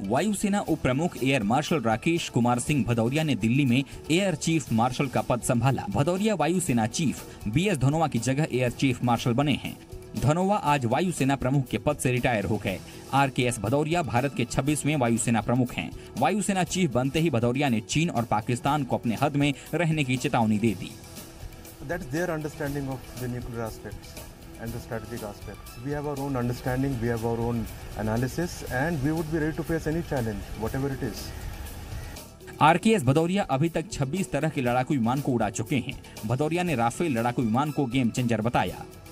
वायुसेना उप प्रमुख एयर मार्शल राकेश कुमार सिंह भदौरिया ने दिल्ली में एयर चीफ मार्शल का पद संभाला। भदौरिया वायुसेना चीफ बीएस धनोआ की जगह एयर चीफ मार्शल बने हैं। धनोआ आज वायुसेना प्रमुख के पद से रिटायर हो गए। आरकेएस भदौरिया भारत के 26वें वायुसेना प्रमुख हैं। वायुसेना चीफ बनते ही भदौरिया ने चीन और पाकिस्तान को अपने हद में रहने की चेतावनी दे दी। That's their understanding of the nuclear aspects and the strategic aspects. We have our own understanding, we have our own analysis, and we would be ready to face any challenge, whatever it is. R K S Bhadauria अभी तक 26 तरह के लड़ाकू विमान को उड़ा चुके हैं। भदौरिया ने राफेल लड़ाकू विमान को गेम चेंजर बताया।